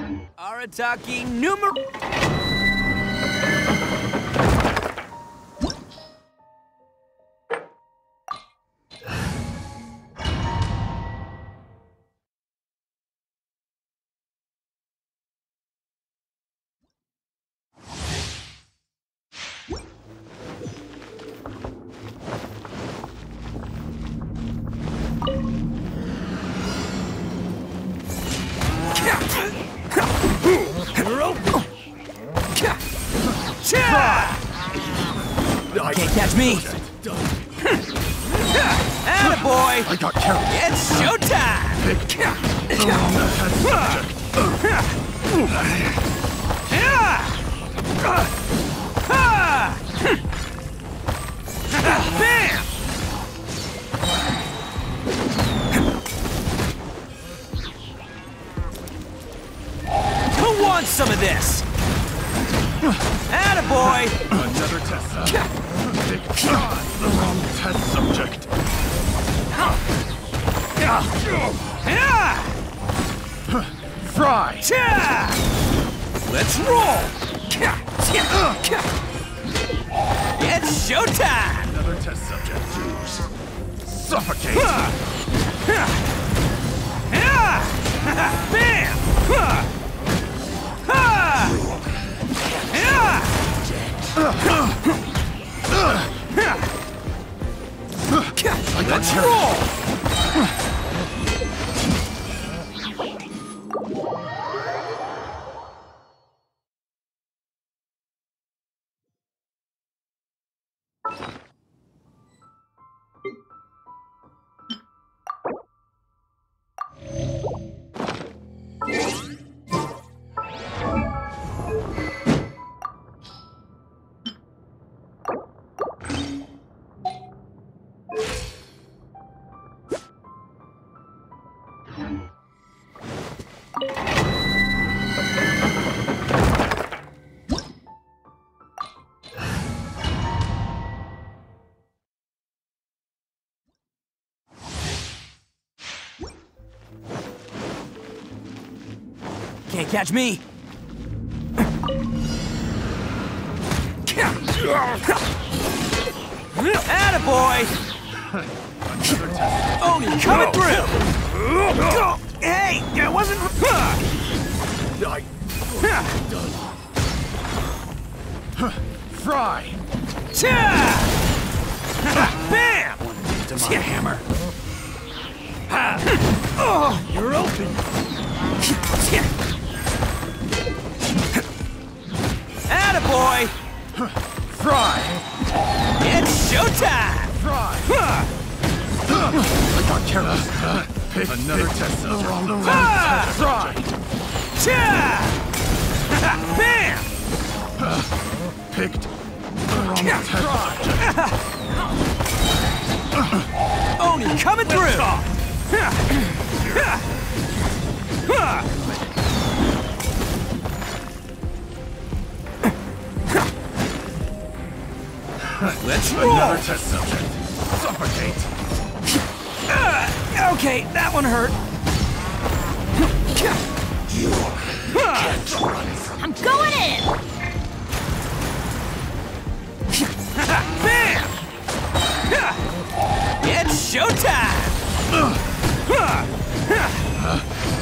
Arataki numero... Can't catch me! Attaboy! I got carried. It's showtime! Bam! Who wants some of this? Attaboy! Another test subject. The wrong test subject. Fry! Let's roll! It's showtime! Another test subject. Suffocate! Bam! Let's roll! Can't catch me! Attaboy! Oni coming through! Hey, that wasn't... Fry! Bam! Hammer! You're open! Attaboy! Fry! It's showtime! Fry! I got careless. Pick another test subject. The wrong test Fry! Bam! Picked the wrong test subject. Oni coming through! Let's roll! Another test subject. Suffocate! Okay, that one hurt. You can't run from... I'm going in! Bam! It's showtime!